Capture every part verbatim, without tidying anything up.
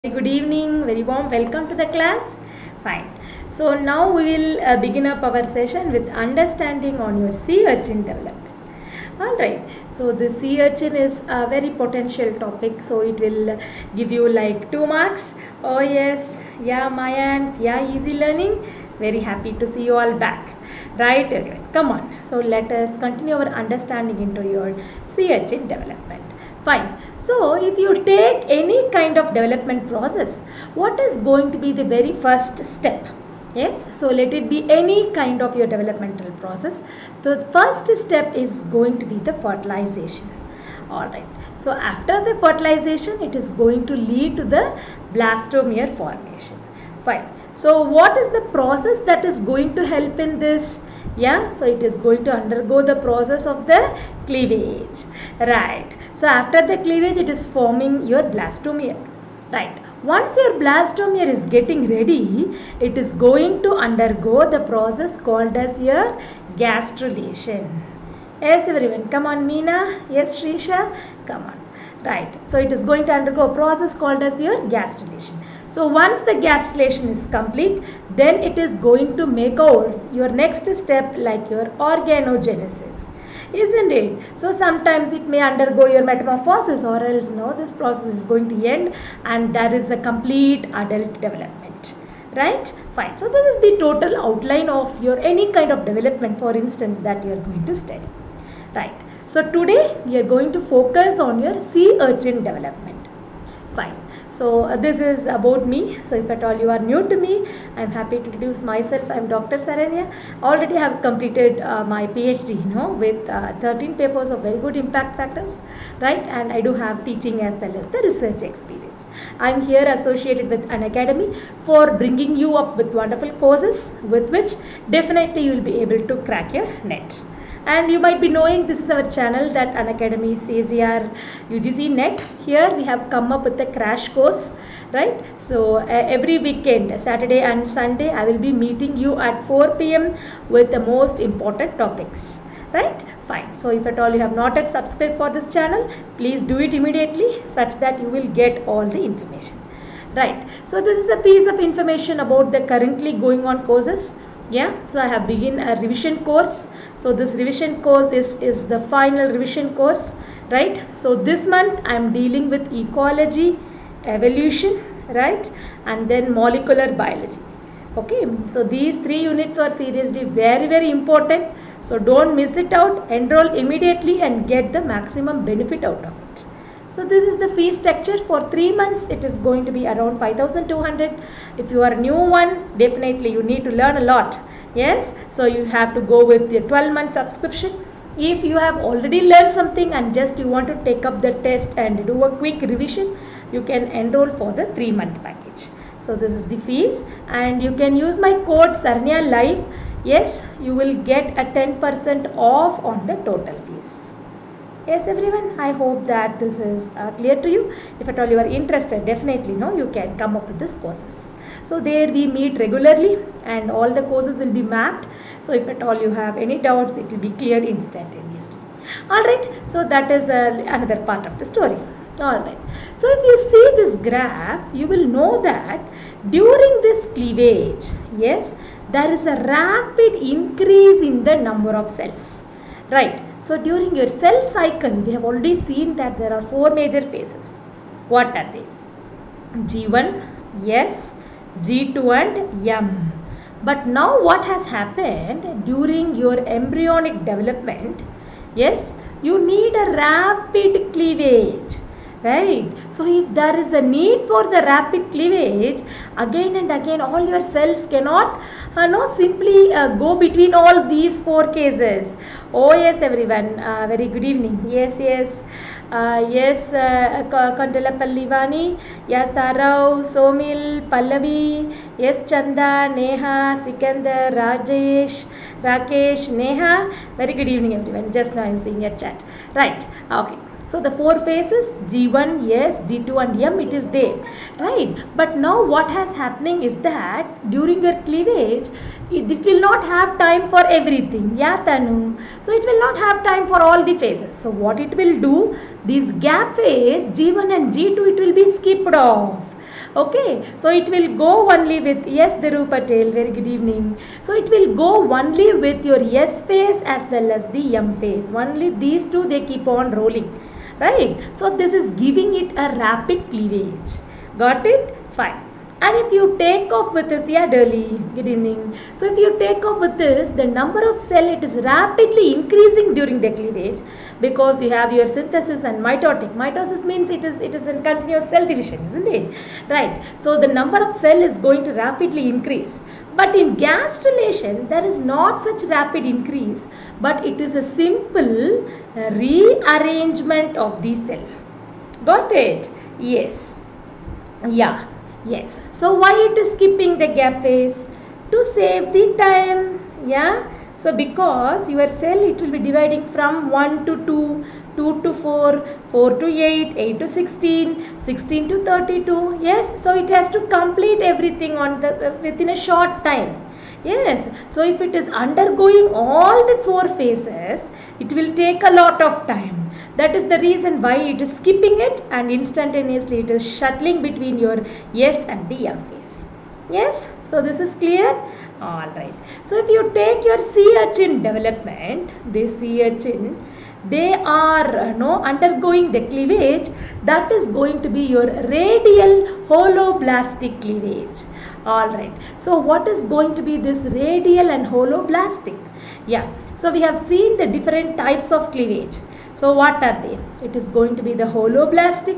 Good evening, very warm welcome to the class. Fine. So now we will uh, begin up our session with understanding on your sea urchin development. Alright, so the sea urchin is a very potential topic, so it will give you like two marks. Oh yes, yeah Mayank, yeah easy learning. Very happy to see you all back. Right, everyone, come on. So let us continue our understanding into your sea urchin development. Fine. So if you take any kind of development process, what is going to be the very first step? Yes, so let it be any kind of your developmental process. The first step is going to be the fertilization. Alright, so after the fertilization, it is going to lead to the blastomere formation. Fine. So what is the process that is going to help in this? Yeah, so it is going to undergo the process of the cleavage. Right. So after the cleavage, it is forming your blastomere. Right. Once your blastomere is getting ready, it is going to undergo the process called as your gastrulation. Yes, everyone. Come on, Meena. Yes, Shrisha. Come on. Right. So it is going to undergo a process called as your gastrulation. So once the gastrulation is complete, then it is going to make out your next step like your organogenesis. Isn't it? So sometimes it may undergo your metamorphosis, or else no, this process is going to end and there is a complete adult development. Right? Fine. So this is the total outline of your any kind of development, for instance, that you are going to study. Right. So today we are going to focus on your sea urchin development. Fine. So uh, this is about me. So if at all you are new to me, I am happy to introduce myself. I am Doctor Saranya. Already have completed uh, my PhD, you know, with uh, thirteen papers of very good impact factors, right? And I do have teaching as well as the research experience. I am here associated with Unacademy for bringing you up with wonderful courses with which definitely you will be able to crack your net. And you might be knowing this is our channel, that Unacademy C Z R U G C Net. Here we have come up with a crash course, right? So uh, every weekend, Saturday and Sunday, I will be meeting you at four P M with the most important topics, right? Fine. So if at all you have not yet subscribed for this channel, please do it immediately such that you will get all the information, right? So this is a piece of information about the currently going on courses. Yeah, so I have begun a revision course. So this revision course is, is the final revision course, right? So this month I am dealing with ecology, evolution, right? And then molecular biology. Okay, so these three units are seriously very, very important. So don't miss it out. Enroll immediately and get the maximum benefit out of it. So this is the fee structure for three months. It is going to be around five thousand two hundred. If you are a new one, definitely you need to learn a lot. Yes, so you have to go with the twelve month subscription. If you have already learned something and just you want to take up the test and do a quick revision, you can enroll for the three month package. So this is the fees, and you can use my code Saranya Live. Yes, you will get a ten percent off on the total fees. Yes, everyone, I hope that this is uh, clear to you. If at all you are interested, definitely no, you can come up with these courses. So there we meet regularly and all the courses will be mapped. So if at all you have any doubts, it will be cleared instantaneously. Alright, so that is uh, another part of the story. Alright, so if you see this graph, you will know that during this cleavage, yes, there is a rapid increase in the number of cells. Right. So during your cell cycle, we have already seen that there are four major phases. What are they? G one, S, G two and M. But now what has happened during your embryonic development? Yes, you need a rapid cleavage. Right. So if there is a need for the rapid cleavage, again and again all your cells cannot uh, no, simply uh, go between all these four cases. Oh yes, everyone, uh, very good evening. Yes, yes, uh, yes, uh, Kantala Pallivani, yes, Arav, Somil, Pallavi, yes, Chanda, Neha, Sikandar, Rajesh, Rakesh, Neha. Very good evening, everyone. Just now I am seeing your chat. Right. Okay. So the four phases, G one, S, G two and M, it is there, right? But now what has happening is that during your cleavage, it, it will not have time for everything. Yeah, Tanu. So it will not have time for all the phases. So what it will do, this gap phase, G one and G two, it will be skipped off. Okay, so it will go only with, yes, Dhiru Patel, very good evening. So it will go only with your S phase as well as the M phase. Only these two they keep on rolling, right? So this is giving it a rapid cleavage. Got it? Fine. And if you take off with this, yeah, Dolly, good evening. So if you take off with this, the number of cell, it is rapidly increasing during the cleavage because you have your synthesis and mitotic. Mitosis means it is it is in continuous cell division, isn't it? Right. So the number of cell is going to rapidly increase. But in gastrulation, there is not such rapid increase, but it is a simple rearrangement of the cell. Got it? Yes. Yeah. Yes. So why it is skipping the gap phase? To save the time. Yeah. So because your cell, it will be dividing from one to two, two to four, four to eight, eight to sixteen, sixteen to thirty-two. Yes. So it has to complete everything on the uh, within a short time. Yes. So if it is undergoing all the four phases, it will take a lot of time. That is the reason why it is skipping it, and instantaneously it is shuttling between your S and the M phase. Yes, so this is clear? Alright. So if you take your sea urchin development, this sea urchin, they are uh, no, undergoing the cleavage. That is going to be your radial holoblastic cleavage. Alright. So what is going to be this radial and holoblastic? Yeah. So we have seen the different types of cleavage. So what are they? It is going to be the holoblastic.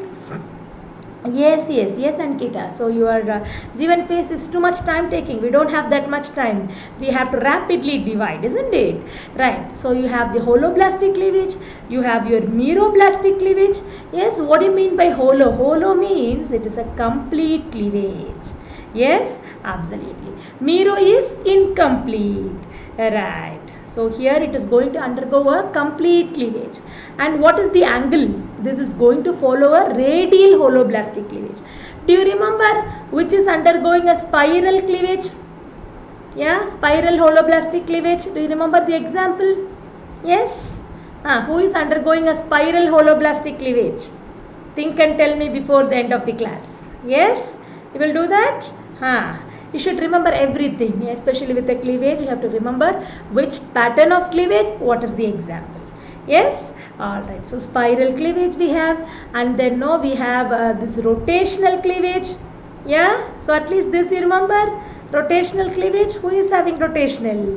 Yes, yes, yes, Ankita. So your uh, Jeevan phase is too much time taking. We don't have that much time. We have to rapidly divide, isn't it? Right. So you have the holoblastic cleavage. You have your meroblastic cleavage. Yes, what do you mean by holo? Holo means it is a complete cleavage. Yes, absolutely. Mero is incomplete. Right. So here it is going to undergo a complete cleavage. And what is the angle? This is going to follow a radial holoblastic cleavage. Do you remember which is undergoing a spiral cleavage? Yeah, spiral holoblastic cleavage. Do you remember the example? Yes. Ah, who is undergoing a spiral holoblastic cleavage? Think and tell me before the end of the class. Yes? You will do that? Ah. You should remember everything, especially with the cleavage. You have to remember which pattern of cleavage, what is the example. Yes? Alright, so spiral cleavage we have, and then no, we have uh, this rotational cleavage. Yeah? So at least this you remember. Rotational cleavage. Who is having rotational?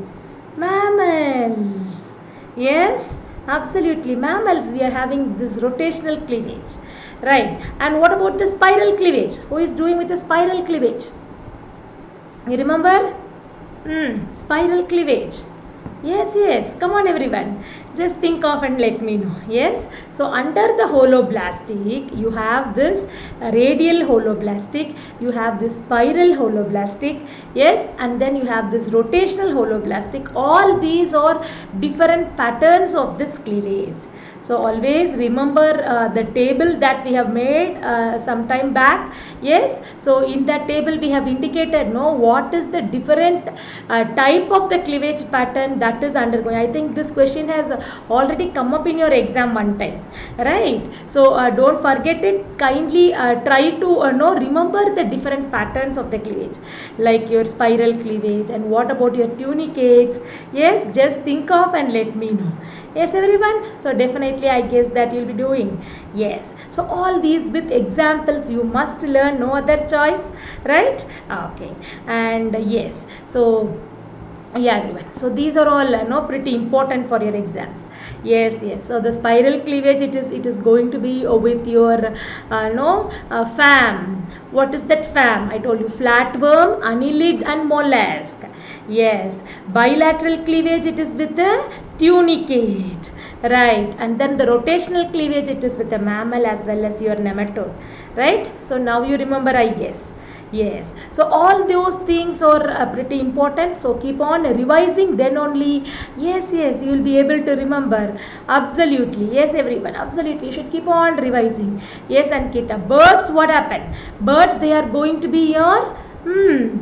Mammals. Yes? Absolutely. Mammals, we are having this rotational cleavage. Right. And what about the spiral cleavage? Who is doing with the spiral cleavage? You remember? Hmm, spiral cleavage. Yes, yes. Come on, everyone. Just think of and let me know. Yes. So under the holoblastic, you have this radial holoblastic. You have this spiral holoblastic. Yes. And then you have this rotational holoblastic. All these are different patterns of this cleavage. So always remember uh, the table that we have made uh, some time back. Yes. So in that table we have indicated no what is the different uh, type of the cleavage pattern that is undergoing. I think this question has already come up in your exam one time. Right. So uh, don't forget it. Kindly uh, try to uh, know remember the different patterns of the cleavage, like your spiral cleavage, and what about your tunicates. Yes. Just think of and let me know. Yes, everyone. So definitely I guess that you'll be doing. Yes. So all these with examples you must learn, no other choice, right? Okay. And uh, yes. So yeah, everyone. So these are all uh, no pretty important for your exams. Yes, yes. So the spiral cleavage, it is it is going to be uh, with your uh, no uh, fam. What is that fam? I told you flatworm, annelid, and mollusk. Yes. Bilateral cleavage, it is with the tunicate. Right. And then the rotational cleavage, it is with the mammal as well as your nematode. Right. So now you remember, I guess. Yes. So all those things are uh, pretty important. So keep on revising, then only, yes, yes, you will be able to remember. Absolutely. Yes, everyone. Absolutely. You should keep on revising. Yes, Ankita. Birds, what happened? Birds, they are going to be your hmm,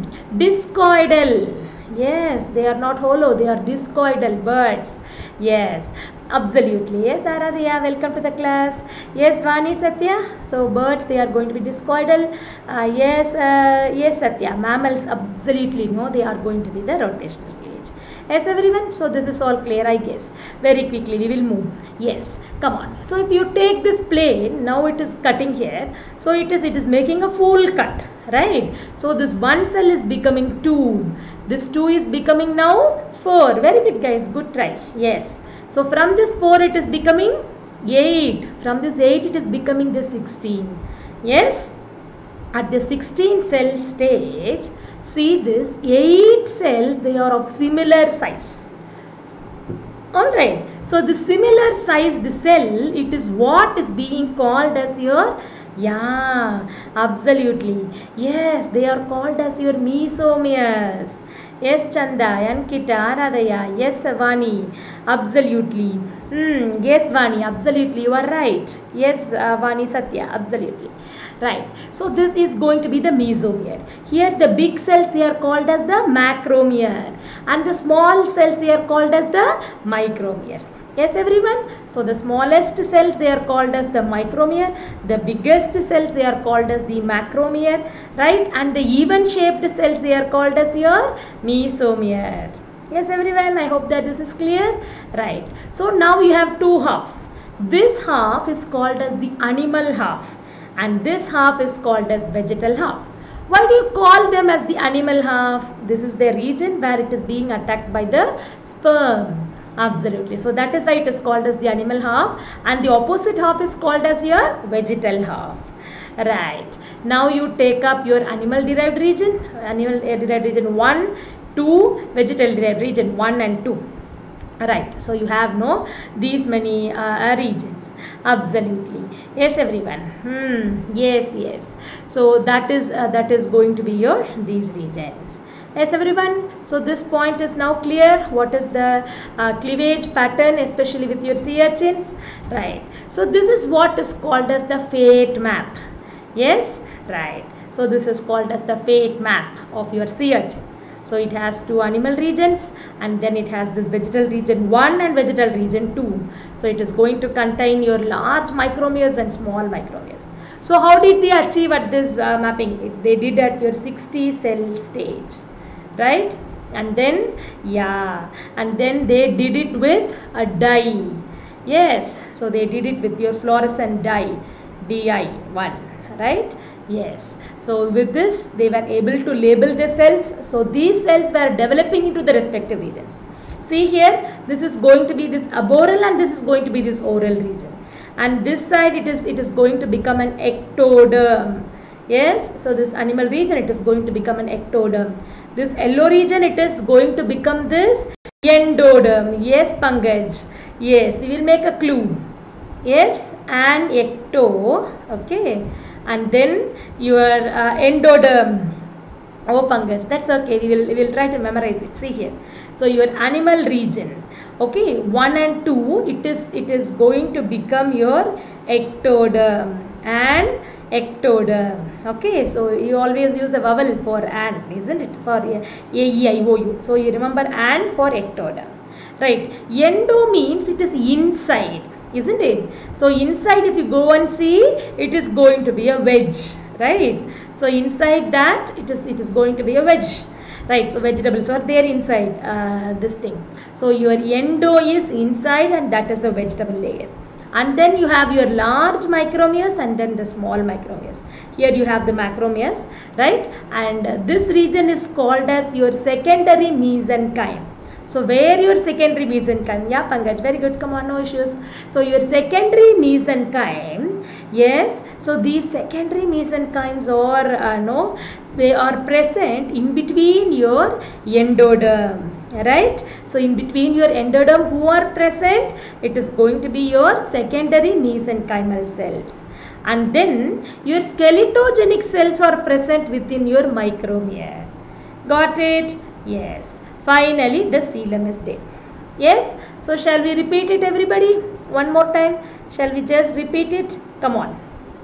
discoidal. Yes, they are not hollow. They are discoidal birds. Yes. Absolutely. Yes, Aradhya, welcome to the class. Yes, Vani, Satya. So birds, they are going to be discoidal. Uh, yes, uh, yes, Satya. Mammals, absolutely no, they are going to be the rotational cleavage. Yes, everyone. So this is all clear, I guess. Very quickly, we will move. Yes, come on. So if you take this plane, now it is cutting here. So it is, it is making a full cut, right? So this one cell is becoming two. This two is becoming now four. Very good, guys. Good try. Yes. So from this four it is becoming eight. From this eight it is becoming the sixteen. Yes. At the sixteen cell stage, see this eight cells, they are of similar size. Alright. So the similar sized cell, it is what is being called as your, yeah, absolutely. Yes, they are called as your mesomeres. Yes, Chanda, Ankita, Radhaya, yes, Vani, absolutely. Hmm, yes, Vani, absolutely, you are right. Yes, uh, Vani, Satya, absolutely. Right. So this is going to be the mesomere. Here the big cells, they are called as the macromere. And the small cells, they are called as the micromere. Yes, everyone. So the smallest cells, they are called as the micromere. The biggest cells, they are called as the macromere, right? And the even shaped cells, they are called as your mesomere. Yes, everyone. I hope that this is clear. Right. So now you have two halves. This half is called as the animal half, and this half is called as vegetal half. Why do you call them as the animal half? This is the region where it is being attacked by the sperm. Absolutely. So that is why it is called as the animal half, and the opposite half is called as your vegetal half. Right. Now you take up your animal derived region, animal derived region one, two, vegetal derived region one and two. Right. So you have no these many uh, regions. Absolutely. Yes, everyone. Hmm. Yes, yes. So that is uh, that is going to be your these regions. Yes, everyone. So this point is now clear. What is the uh, cleavage pattern, especially with your sea urchins? Right. So this is what is called as the fate map. Yes. Right. So this is called as the fate map of your sea urchin. So it has two animal regions, and then it has this vegetal region one and vegetal region two. So it is going to contain your large micromeres and small micromeres. So how did they achieve at this uh, mapping? It, they did at your sixty cell stage, right? And then, yeah, and then they did it with a dye. Yes, so they did it with your fluorescent dye, D I one, right? Yes. So with this, they were able to label the cells. So these cells were developing into the respective regions. See here, this is going to be this aboral, and this is going to be this oral region. And this side, it is it is going to become an ectoderm. Yes. So this animal region, it is going to become an ectoderm. This yellow region, it is going to become this endoderm. Yes, Pankaj. Yes, we will make a clue. Yes, an ecto. Okay. And then your uh, endoderm. Oh, Pankaj, that's okay. We will we will try to memorize it. See here. So your animal region. Okay, one and two. It is it is going to become your ectoderm and ectoderm. Okay, so you always use a vowel for an, isn't it? For a e i o u. So you remember an for ectoderm, right? Endo means it is inside, isn't it? So inside, if you go and see, it is going to be a wedge, right? So inside that, it is it is going to be a wedge, right? So vegetables are there inside uh, this thing. So your endo is inside, and that is a vegetable layer. And then you have your large micromeres and then the small micromeres. Here you have the macromeres, right? And this region is called as your secondary mesenchyme. So where your secondary mesenchyme? Yeah, Pankaj, very good. Come on, no issues. So your secondary mesenchyme, yes. So these secondary mesenchymes are uh, no, they are present in between your endoderm, right? So in between your endoderm, who are present? It is going to be your secondary mesenchymal cells. And then your skeletogenic cells are present within your micromere. Got it? Yes. Finally, the coelom is there. Yes. So shall we repeat it, everybody? One more time. Shall we just repeat it? Come on.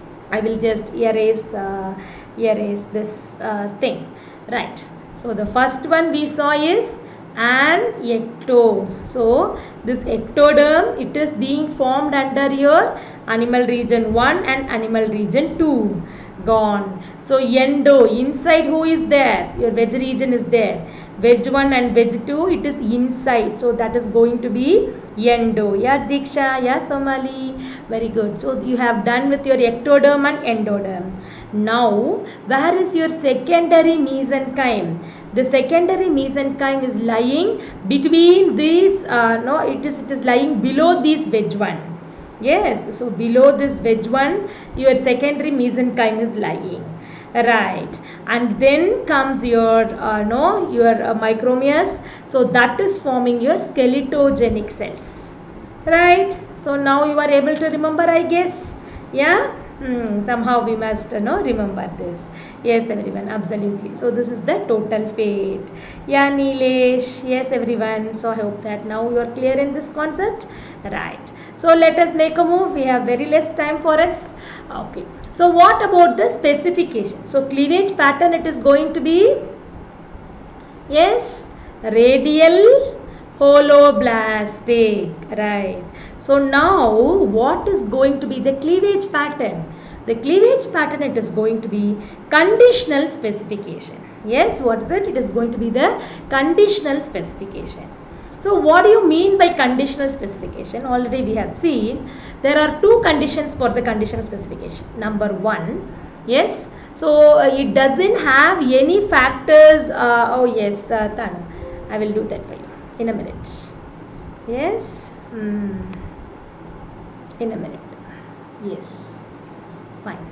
I will just erase, uh, erase this uh, thing. Right. So the first one we saw is and ecto. So this ectoderm, it is being formed under your animal region one and animal region two. Gone. So endo, inside who is there? Your veg region is there. Veg one and veg two, it is inside. So that is going to be endo. Yeah, Diksha. Yeah, Somali. Very good. So you have done with your ectoderm and endoderm. Now, where is your secondary mesenchyme? The secondary mesenchyme is lying between these, uh, no, it is, it is lying below this veg one. Yes, so below this veg one, your secondary mesenchyme is lying. Right, and then comes your uh, no your uh, micromeas. So that is forming your skeletogenic cells. Right, so now you are able to remember, I guess. Yeah, hmm, somehow we must uh, no remember this. Yes, everyone, absolutely. So this is the total fate. Yeah, Nilesh. Yes, everyone. So I hope that now you are clear in this concept. Right. So let us make a move. We have very less time for us. Okay. So what about the specification? So cleavage pattern, it is going to be, yes, radial holoblastic. Right. So now what is going to be the cleavage pattern? The cleavage pattern, it is going to be conditional specification. Yes, what is it? It is going to be the conditional specification. So what do you mean by conditional specification? Already we have seen there are two conditions for the conditional specification. Number one, yes, so uh, it doesn't have any factors. Uh, oh yes, uh, Tanu, I will do that for you in a minute. Yes, hmm. in a minute. Yes, fine.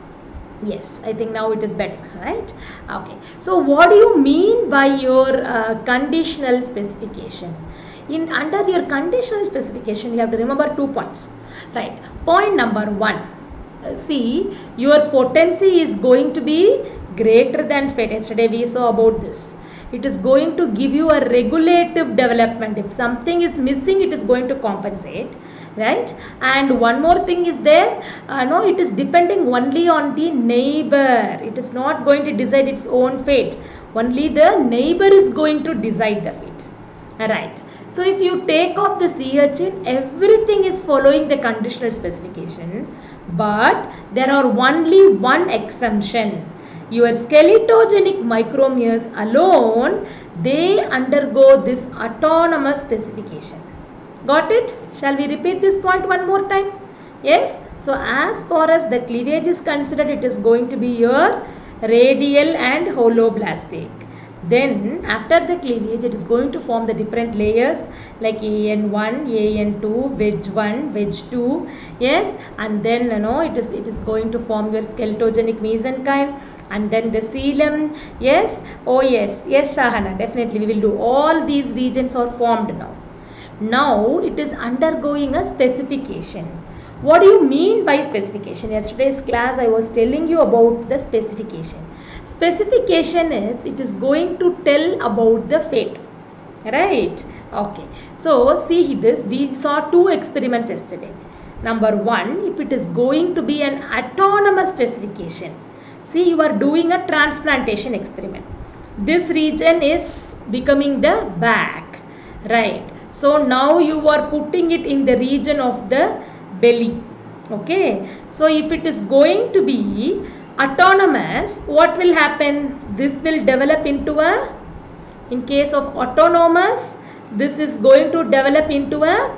Yes, I think now it is better, right? Okay. So what do you mean by your uh, conditional specification? In under your conditional specification, you have to remember two points, right? Point number one, uh, see, your potency is going to be greater than fate. Yesterday we saw about this. It is going to give you a regulative development. If something is missing, it is going to compensate. Right, and one more thing is there, uh, no, it is depending only on the neighbor. It is not going to decide its own fate. Only the neighbor is going to decide the fate. Right. So if you take off the sea urchin, everything is following the conditional specification, but there are only one exemption. Your skeletogenic micromeres alone, they undergo this autonomous specification. Got it? Shall we repeat this point one more time? Yes. So as far as the cleavage is considered, it is going to be your radial and holoblastic. Then after the cleavage, it is going to form the different layers like A N one, A N two, veg one, veg two. Yes, and then you know it is it is going to form your skeletogenic mesenchyme, and then the coelom. Yes. Oh yes, yes, Shahana. Definitely we will do. All these regions are formed now. Now it is undergoing a specification. What do you mean by specification? Yesterday's class I was telling you about the specification. Specification is, it is going to tell about the fate. Right? Okay. So see this, we saw two experiments yesterday. Number one, if it is going to be an autonomous specification. See, you are doing a transplantation experiment. This region is becoming the back. Right? So now you are putting it in the region of the belly. Okay. So if it is going to be autonomous, what will happen? This will develop into a, in case of autonomous, this is going to develop into a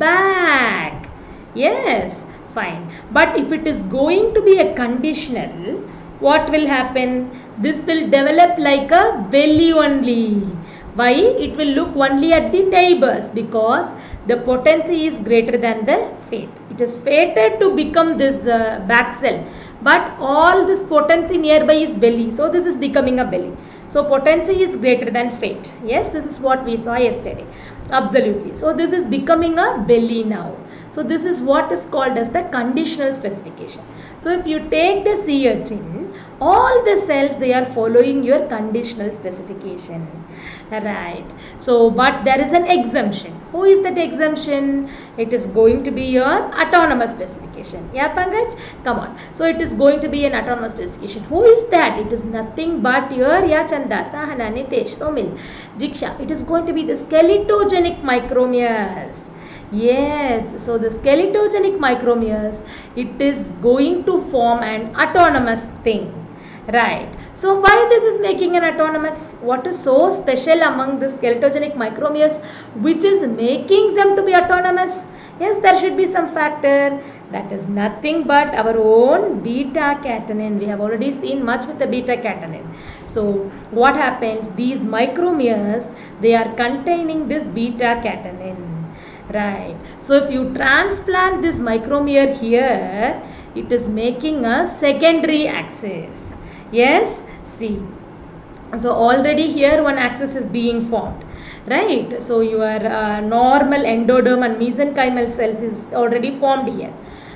back. Yes, fine. But if it is going to be a conditional, what will happen? This will develop like a belly only. Why? It will look only at the neighbors, because the potency is greater than the fate. It is fated to become this uh, back cell, but all this potency nearby is belly. So this is becoming a belly. So potency is greater than fate. Yes, this is what we saw yesterday. Absolutely. So this is becoming a belly now. So this is what is called as the conditional specification. So if you take the sea urchin, all the cells, they are following your conditional specification. Right. So but there is an exemption. Who is that exemption? It is going to be your autonomous specification. Yeah, Pankaj? Come on. So it is going to be an autonomous specification. Who is that? It is nothing but your, yeah, Chanda, Sahana, Nitesh, Somil, Jiksha. It is going to be the skeletogenic micromeres. Yes, so the skeletogenic micromeres, it is going to form an autonomous thing. Right. So why this is making an autonomous? What is so special among the skeletogenic micromeres which is making them to be autonomous? Yes, there should be some factor. That is nothing but our own beta catenin. We have already seen much with the beta catenin. So what happens? These micromeres, they are containing this beta catenin. Right. So if you transplant this micromere here, it is making a secondary axis. Yes, see, so already here one axis is being formed, right? So your uh, normal endoderm and mesenchymal cells is already formed here.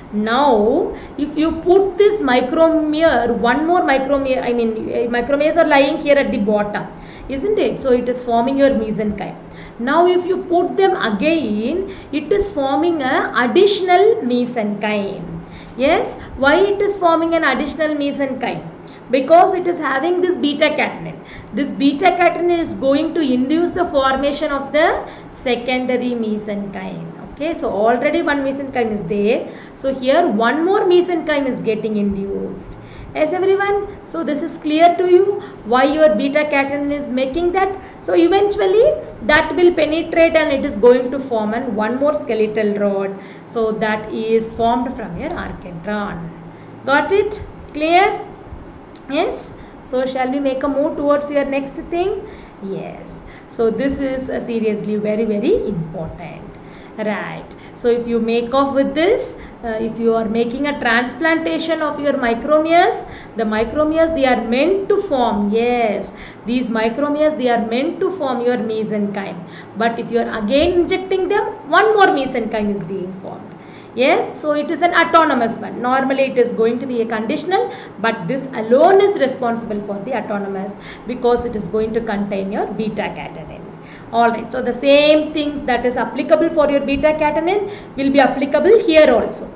Now if you put this micromere, one more micromere, I mean micromeres are lying here at the bottom, isn't it? So it is forming your mesenchyme. Now if you put them again, it is forming an additional mesenchyme. Yes, why it is forming an additional mesenchyme? Because it is having this beta catenin. This beta catenin is going to induce the formation of the secondary mesenchyme. Okay, so already one mesenchyme is there. So here one more mesenchyme is getting induced. Yes, everyone. So this is clear to you why your beta catenin is making that. So eventually that will penetrate and it is going to form an one more skeletal rod. So that is formed from your archenteron. Got it? Clear? Yes. So shall we make a move towards your next thing? Yes. So this is uh, seriously very very important. Right. So if you make off with this, uh, if you are making a transplantation of your micromeres, the micromeres, they are meant to form, yes, these micromeres, they are meant to form your mesenchyme. But if you are again injecting them, one more mesenchyme is being formed. Yes, so it is an autonomous one. Normally it is going to be a conditional, but this alone is responsible for the autonomous because it is going to contain your beta catenin. Alright, so the same things that is applicable for your beta catenin will be applicable here also.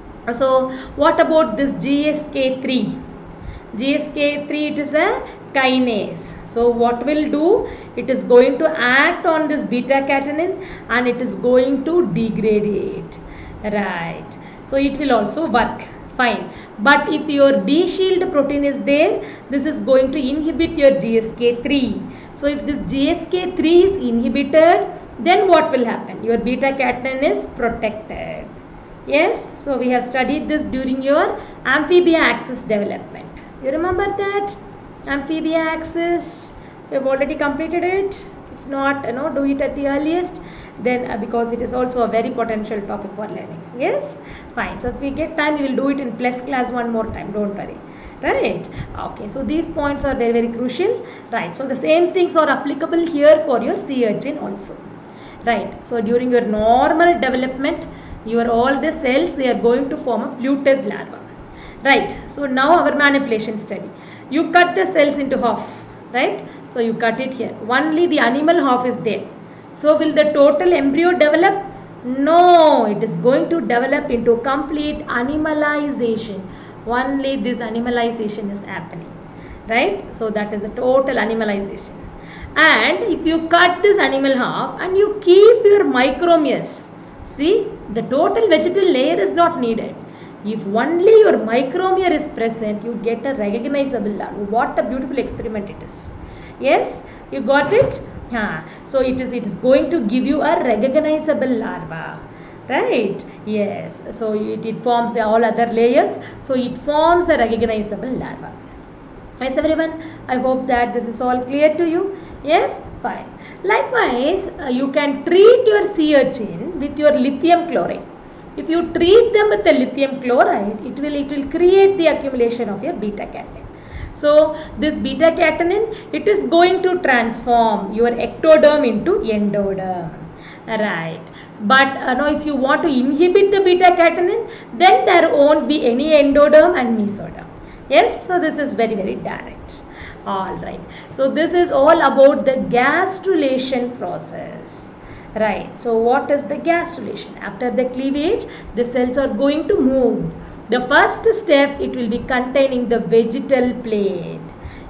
So what about this G S K three? G S K three, it is a kinase. So what will do? It is going to act on this beta catenin and it is going to degrade it. Right. So it will also work. Fine. But if your D-shield protein is there, this is going to inhibit your G S K three. So if this G S K three is inhibited, then what will happen? Your beta catenin is protected. Yes. So we have studied this during your amphibia axis development. You remember that? Amphibia axis. You have already completed it. If not, you know, do it at the earliest. Then uh, because it is also a very potential topic for learning. Yes, fine. So if we get time, we will do it in plus class one more time, don't worry. Right. Okay, so these points are very very crucial. Right. So the same things are applicable here for your sea urchin also. Right. So during your normal development, your all the cells, they are going to form a Plutus larva. Right. So now our manipulation study. You cut the cells into half. Right. So you cut it here. Only the animal half is there. So will the total embryo develop? No, it is going to develop into complete animalization. Only this animalization is happening. Right? So that is a total animalization. And if you cut this animal half and you keep your micromeres, see, the total vegetal layer is not needed. If only your micromere is present, you get a recognizable larva. What a beautiful experiment it is. Yes, you got it? Huh. So it is, it is going to give you a recognizable larva. Right? Yes. So it, it forms the all other layers. So it forms a recognizable larva. Yes, everyone. I hope that this is all clear to you. Yes? Fine. Likewise, uh, you can treat your sea urchin with your lithium chloride. If you treat them with the lithium chloride, it will, it will create the accumulation of your beta catenin. So this beta catenin, it is going to transform your ectoderm into endoderm. Right. But uh, now if you want to inhibit the beta catenin, then there won't be any endoderm and mesoderm. Yes. So this is very very direct. Alright. So this is all about the gastrulation process. Right. So what is the gastrulation? After the cleavage, the cells are going to move. The first step, it will be containing the vegetal plate.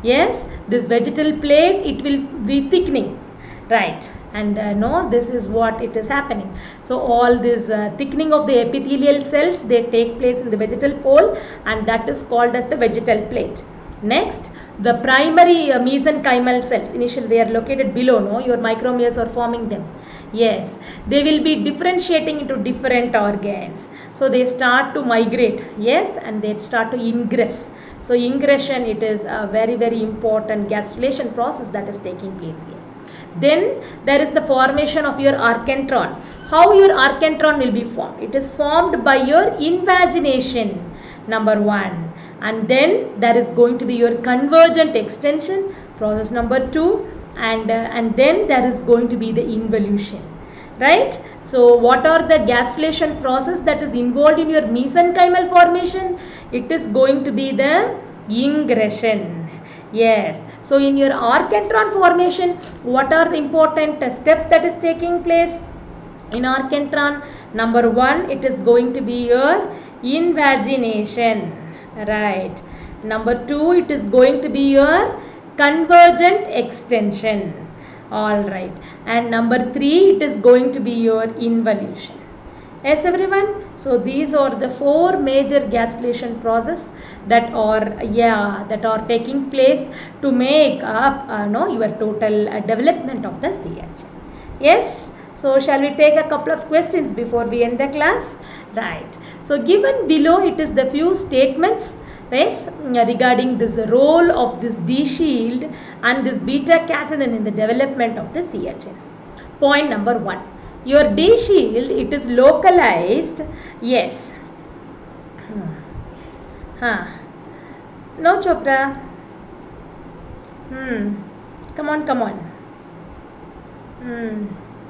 Yes, this vegetal plate, it will be thickening, right? And uh, no, this is what it is happening. So all this uh, thickening of the epithelial cells, they take place in the vegetal pole, and that is called as the vegetal plate. Next, the primary uh, mesenchymal cells, initially they are located below, no, your micromeres are forming them. Yes, they will be differentiating into different organs. So they start to migrate, yes, and they start to ingress. So ingression, it is a very very important gastrulation process that is taking place here. Then there is the formation of your archenteron. How your archenteron will be formed? It is formed by your invagination, number one. And then there is going to be your convergent extension, process number two. And, uh, and then there is going to be the involution, right? So what are the gastrulation process that is involved in your mesenchymal formation? It is going to be the ingression. Yes. So in your archenteron formation, what are the important steps that is taking place in archenteron? Number one, it is going to be your invagination, right? Number two, it is going to be your convergent extension, all right. And number three, it is going to be your involution. Yes, everyone. So these are the four major gastrulation process that are yeah that are taking place to make up uh, no your total uh, development of the sea urchin. Yes. So shall we take a couple of questions before we end the class? Right. So given below, it is the few statements, yes, regarding this role of this D shield and this beta catenin in the development of the sea urchin. Point number one. Your D shield, it is localized, yes. Hmm. Huh. No, Chopra. Hmm. Come on, come on. Hmm.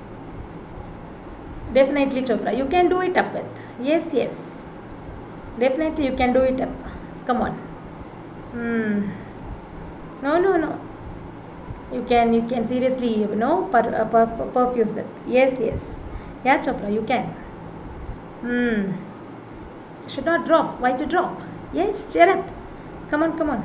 Definitely, Chopra. You can do it up with. Yes, yes. Definitely, you can do it up. Come on. Hmm. No, no, no. You can, you can seriously, you know, per, uh, per, per, perfuse that. Yes, yes. Yeah, Chopra, you can. Hmm. Should not drop. Why to drop? Yes, cheer up. Come on, come on.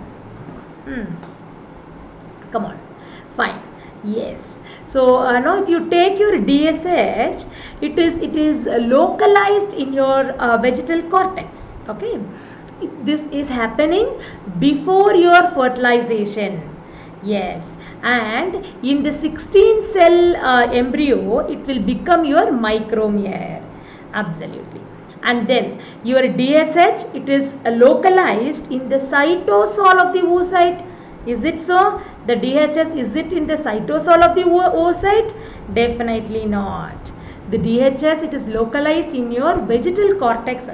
Hmm. Come on. Fine. Yes. So uh, now, if you take your D S H, it is it is localized in your uh, vegetal cortex. Okay. This is happening before your fertilization. Yes. And in the sixteen cell uh, embryo, it will become your micromere. Absolutely. And then your D S H, it is uh, localized in the cytosol of the oocyte. Is it so? The D H S, is it in the cytosol of the oocyte? Definitely not. The D H S, it is localized in your vegetal cortex.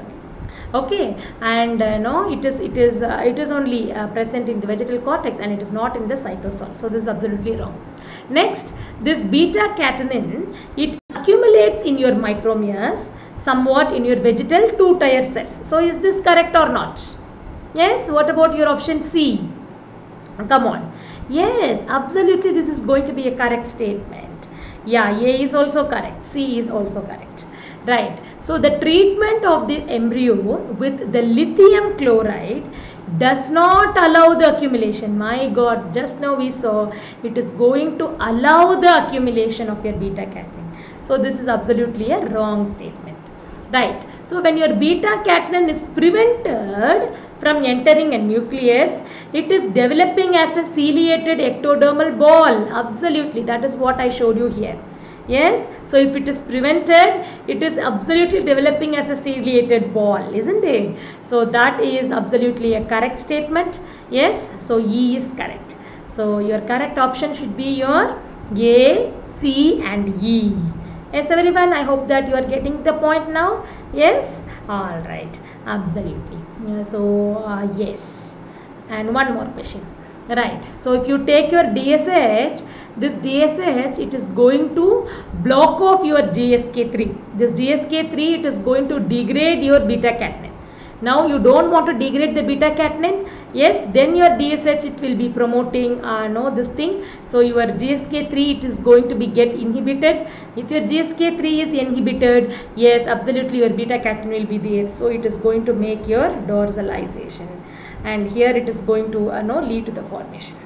Okay, and uh, no, it is it is uh, it is only uh, present in the vegetal cortex, and it is not in the cytosol. So this is absolutely wrong. Next, this beta catenin, it accumulates in your micromeres, somewhat in your vegetal two tier cells. So is this correct or not? Yes. What about your option C? Come on. Yes, absolutely. This is going to be a correct statement. Yeah, A is also correct. C is also correct. Right. So the treatment of the embryo with the lithium chloride does not allow the accumulation. My God, just now we saw it is going to allow the accumulation of your beta catenin. So this is absolutely a wrong statement. Right. So when your beta catenin is prevented from entering a nucleus, it is developing as a ciliated ectodermal ball. Absolutely. That is what I showed you here. Yes. So if it is prevented, it is absolutely developing as a ciliated ball, isn't it? So that is absolutely a correct statement. Yes. So E is correct. So your correct option should be your A, C and E. Yes, everyone. I hope that you are getting the point now. Yes. All right. Absolutely. So uh, yes. And one more question. Right. So if you take your D S H, this D S H, it is going to block off your G S K three. This G S K three, it is going to degrade your beta catenin. Now you don't want to degrade the beta catenin. Yes, then your D S H, it will be promoting uh, no this thing. So your G S K three, it is going to be get inhibited. If your G S K three is inhibited, yes, absolutely your beta catenin will be there. So it is going to make your dorsalization. And here it is going to uh, no, lead to the formation.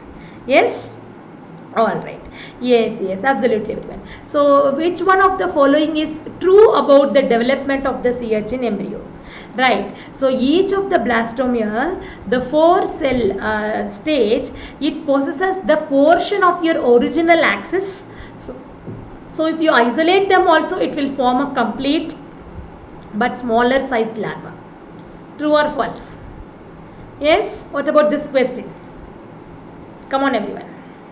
Yes. All right. Yes, yes, absolutely everyone. So, which one of the following is true about the development of the sea urchin embryo? Right. So, each of the blastomere, the four cell uh, stage, it possesses the portion of your original axis. So, so if you isolate them also, it will form a complete but smaller sized larva. True or false? Yes. What about this question? Come on, everyone.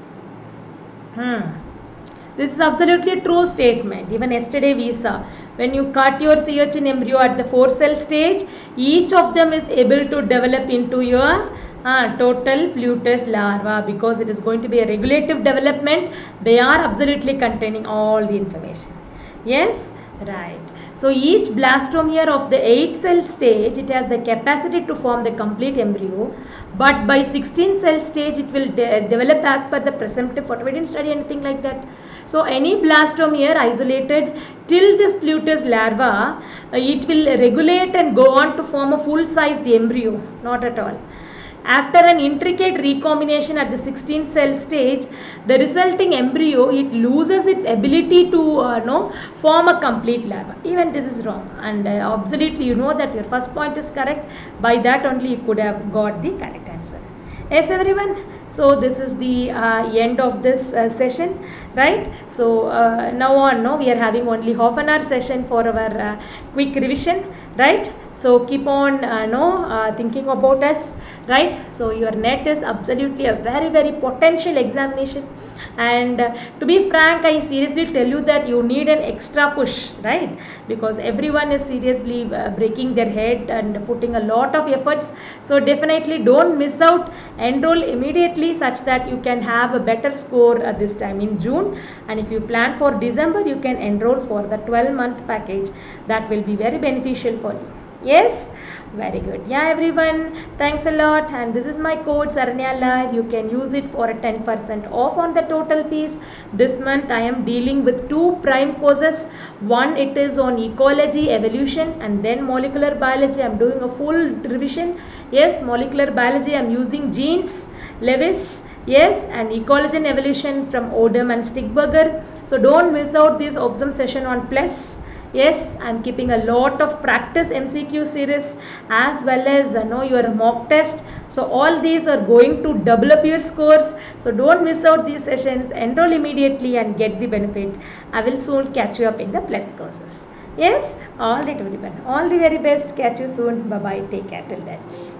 Hmm. This is absolutely a true statement. Even yesterday we saw, when you cut your sea urchin embryo at the four cell stage, each of them is able to develop into your uh, total Plutus larva, because it is going to be a regulative development. They are absolutely containing all the information. Yes, right. So each blastomere of the eight cell stage, it has the capacity to form the complete embryo, but by sixteen cell stage it will de develop as per the presumptive photo. We didn't study anything like that. So any blastomere isolated till this Plutus larva, uh, it will regulate and go on to form a full sized embryo. Not at all. After an intricate recombination at the sixteen cell stage, the resulting embryo, it loses its ability to uh, know, form a complete larva. Even this is wrong, and uh, absolutely you know that your first point is correct. By that only you could have got the correct answer. Yes, everyone. So this is the uh, end of this uh, session, right? So uh, now on, no, we are having only half an hour session for our uh, quick revision, right? So keep on uh, no, uh, thinking about us, right? So your net is absolutely a very very potential examination, and uh, to be frank, I seriously tell you that you need an extra push, right? Because everyone is seriously uh, breaking their head and putting a lot of efforts. So definitely don't miss out. Enroll immediately such that you can have a better score uh, this time in June, and if you plan for December, you can enroll for the twelve month package. That will be very beneficial for you. Yes, very good. Yeah, everyone, thanks a lot. And this is my code Saranya Live. You can use it for a ten percent off on the total fees. This month I am dealing with two prime courses. One, it is on ecology, evolution, and then molecular biology. I am doing a full revision. Yes, molecular biology, I am using Jeans, Lewis. Yes, and ecology and evolution from Odom and Stigberger. So don't miss out this awesome session on Plus. Yes, I am keeping a lot of practice M C Q series as well as uh, know your mock test. So all these are going to double up your scores. So don't miss out these sessions. Enroll immediately and get the benefit. I will soon catch you up in the Plus courses. Yes, all right everyone. All the very best. Catch you soon. Bye bye. Take care till then.